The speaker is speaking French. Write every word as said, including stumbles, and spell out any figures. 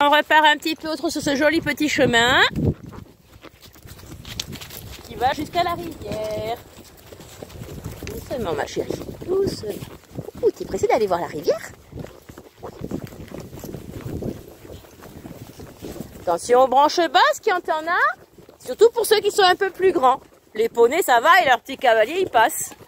On repart un petit peu autre sur ce joli petit chemin qui va jusqu'à la rivière. Doucement, ma chérie, doucement. Ouh, t'es pressée d'aller voir la rivière? Attention aux branches basses qui en t'en a, surtout pour ceux qui sont un peu plus grands. Les poneys, ça va et leurs petits cavaliers, ils passent.